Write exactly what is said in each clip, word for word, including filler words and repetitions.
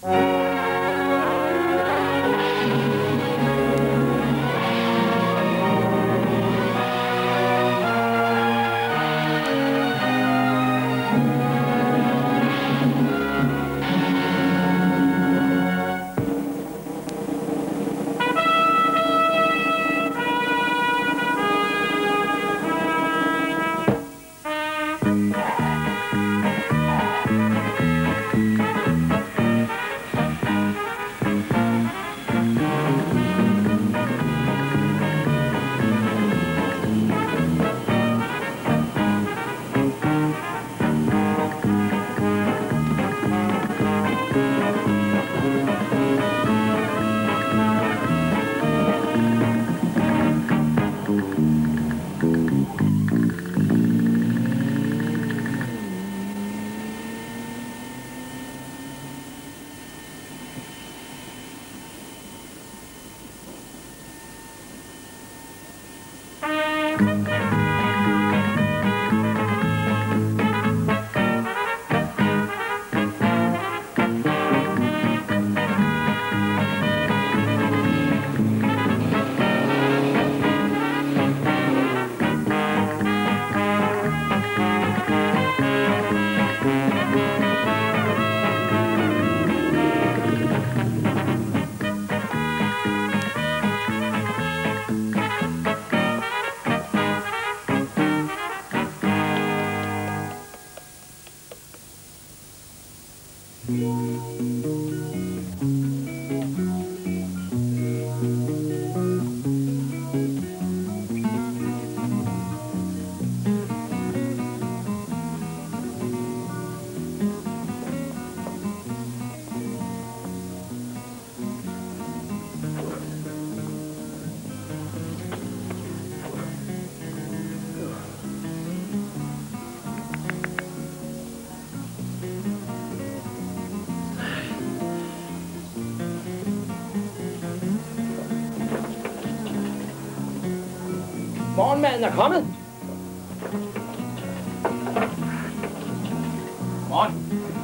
Morgenmaden er kommet. Morgen.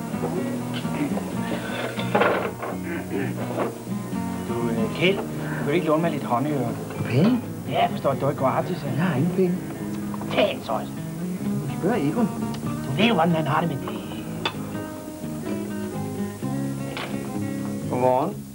Du, Kjeld, vil du ikke låne mig lidt håndører? Penge? Ja, jeg forstår, at du ikke gratis. Jeg har ingen penge. Tag en så. Spørg Egon. Du ved jo, hvordan han har det med det. Godmorgen.